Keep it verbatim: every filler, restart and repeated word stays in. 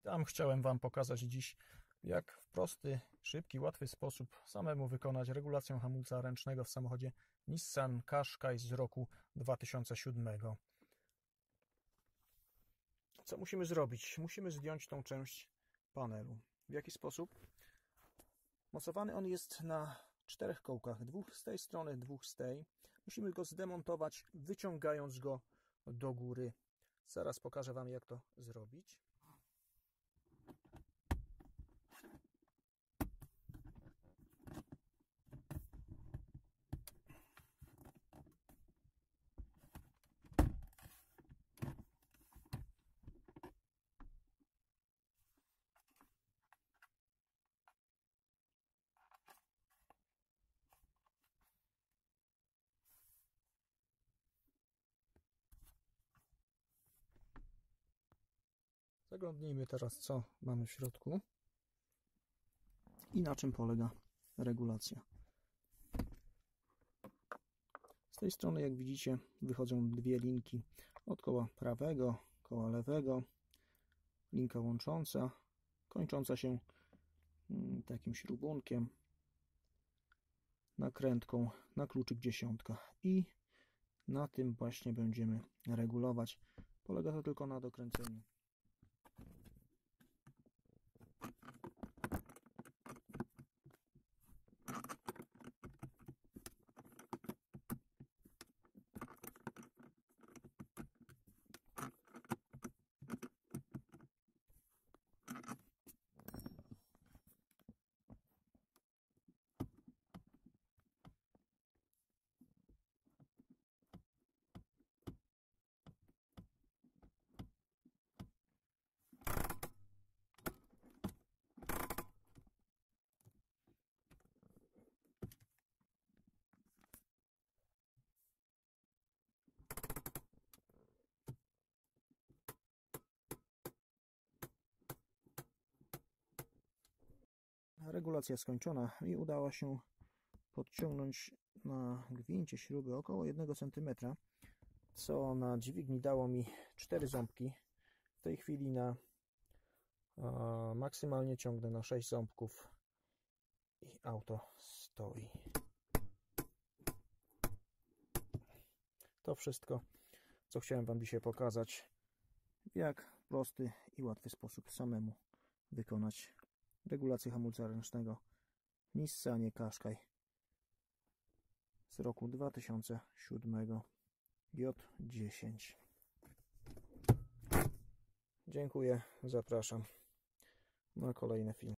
Tam chciałem Wam pokazać dziś, jak w prosty, szybki, łatwy sposób samemu wykonać regulację hamulca ręcznego w samochodzie Nissan Qashqai z roku dwa tysiące siódmego. Co musimy zrobić? Musimy zdjąć tą część panelu. W jaki sposób? Mocowany on jest na czterech kołkach, dwóch z tej strony, dwóch z tej. Musimy go zdemontować, wyciągając go do góry. Zaraz pokażę Wam, jak to zrobić. Zaglądnijmy teraz, co mamy w środku i na czym polega regulacja. Z tej strony, jak widzicie, wychodzą dwie linki od koła prawego, koła lewego, linka łącząca, kończąca się takim śrubunkiem, nakrętką na kluczyk dziesiątka i na tym właśnie będziemy regulować. Polega to tylko na dokręceniu. Regulacja skończona i udało się podciągnąć na gwincie śruby około jednego centymetra, co na dźwigni dało mi cztery ząbki. W tej chwili na a, maksymalnie ciągnę na sześć ząbków i auto stoi. To wszystko, co chciałem Wam dzisiaj pokazać, w jak prosty i łatwy sposób samemu wykonać regulację hamulca ręcznego w Nissanie Qashqai z roku dwa tysiące siódmego J dziesięć. Dziękuję, zapraszam na kolejne filmy.